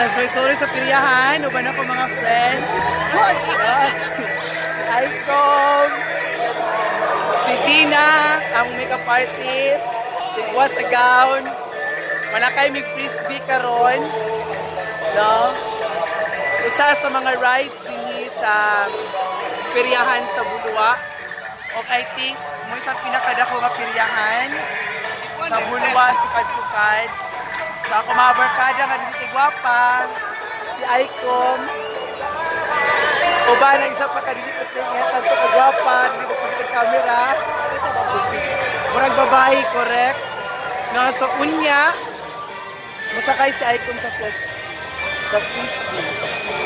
nagsoy-sorry sa piryahan. Uban ako mga friends. Yes. Si Icom. Si Gina, ang makeup artist. Tigwat sa gown. Manakay mig frisbee karon. No? Usa sa mga rides dinhi sa piryahan sa Bulwa. O I think, mo isang pinakadako nga piryahan sa Bulwa, sukad-sukad. So ako mga barkada nga dito tigwapa, si Icom. O ba na isa pa ka dito tanto kagwapa, dito pa kita camera. So si murag babae, correct? No, so unya, masakay si Icom sa frisbee.